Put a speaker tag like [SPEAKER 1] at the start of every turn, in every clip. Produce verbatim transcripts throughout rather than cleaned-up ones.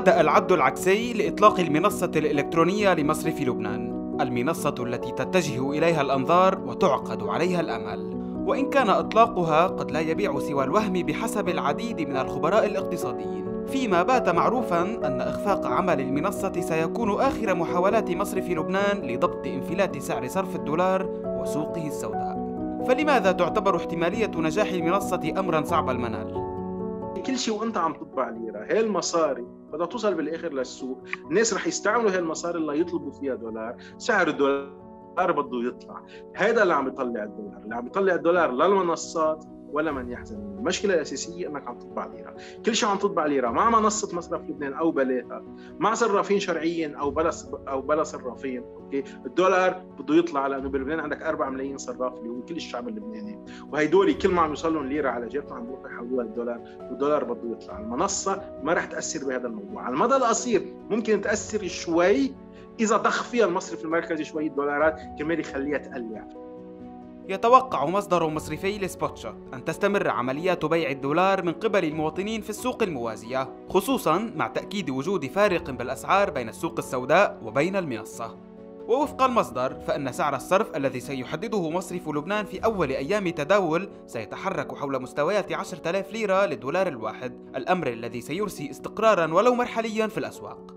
[SPEAKER 1] بدأ العد العكسي لإطلاق المنصة الإلكترونية لمصرف لبنان، المنصة التي تتجه إليها الأنظار وتعقد عليها الآمال. وإن كان إطلاقها قد لا يبيع سوى الوهم بحسب العديد من الخبراء الاقتصاديين، فيما بات معروفاً أن إخفاق عمل المنصة سيكون آخر محاولات مصرف لبنان لضبط انفلات سعر صرف الدولار وسوقه السوداء. فلماذا تعتبر احتمالية نجاح المنصة أمراً صعب المنال؟
[SPEAKER 2] كل شيء وانت عم تطبع ليره، هي المصاري بدها توصل بالاخر للسوق، الناس رح يستعملوا هي المصاري اللي يطلبوا فيها دولار، سعر الدولار بده يطلع. هذا اللي عم يطلع الدولار، اللي عم يطلع الدولار لا المنصات ولا من يحزن. المشكله الاساسيه انك عم تطبع ليره، كل شيء عم تطبع ليره مع منصه مصرف لبنان او بلاها، مع صرافين شرعيين او بلا او بلا صرافين، اوكي، الدولار بده يطلع لانه بلبنان عندك أربعة ملايين صراف اللي هو كل الشعب اللبناني، وهيدول كل ما عم يوصل لهم ليره على جيبهم عم بيروحوا يحولوها للدولار، والدولار بده يطلع. المنصه ما رح تاثر بهذا الموضوع، على المدى القصير ممكن تاثر شوي اذا ضخ فيها المصرف المركزي شويه دولارات كرمال يخليها تقلع.
[SPEAKER 1] يتوقع مصدر مصرفي لسبوتشوت أن تستمر عمليات بيع الدولار من قبل المواطنين في السوق الموازية، خصوصاً مع تأكيد وجود فارق بالأسعار بين السوق السوداء وبين المنصة. ووفق المصدر فإن سعر الصرف الذي سيحدده مصرف لبنان في أول أيام تداول سيتحرك حول مستويات عشرة آلاف ليرة للدولار الواحد، الأمر الذي سيرسي استقراراً ولو مرحلياً في الأسواق.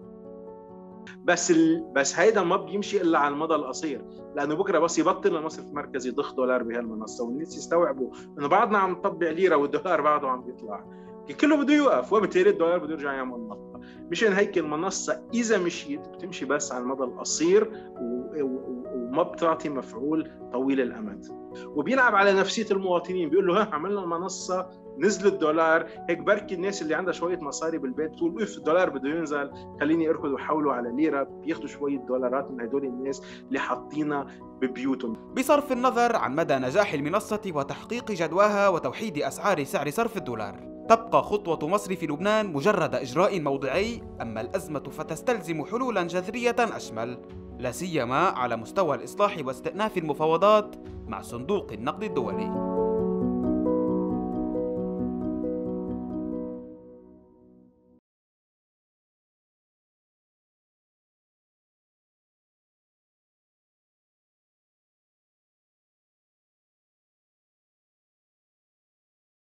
[SPEAKER 2] بس ال... بس هيدا ما بيمشي الا على المدى القصير، لانه بكره بس يبطل المصرف المركزي يضخ دولار بهالمنصه والناس يستوعبوا انه بعدنا عم نطبع ليره والدولار بعده عم بيطلع، كله بده يوقف، وبالتالي الدولار بده يرجع يعمل نقطه. مشان هيك المنصه اذا مشيت بتمشي بس على المدى القصير و... و... وما بتعطي مفعول طويل الامد، وبيلعب على نفسيه المواطنين، بيقول له ها عملنا المنصه نزل الدولار هيك بركي الناس اللي عندها شويه مصاري بالبيت بتقول اف الدولار بده ينزل خليني اركض واحوله على ليره، بياخذوا شويه دولارات من هدول الناس اللي حاطينها ببيوتهم.
[SPEAKER 1] بصرف النظر عن مدى نجاح المنصة وتحقيق جدواها وتوحيد أسعار سعر صرف الدولار، تبقى خطوة مصرف لبنان مجرد إجراء موضعي، أما الأزمة فتستلزم حلولا جذرية أشمل، لا سيما على مستوى الإصلاح واستئناف المفاوضات مع صندوق النقد الدولي.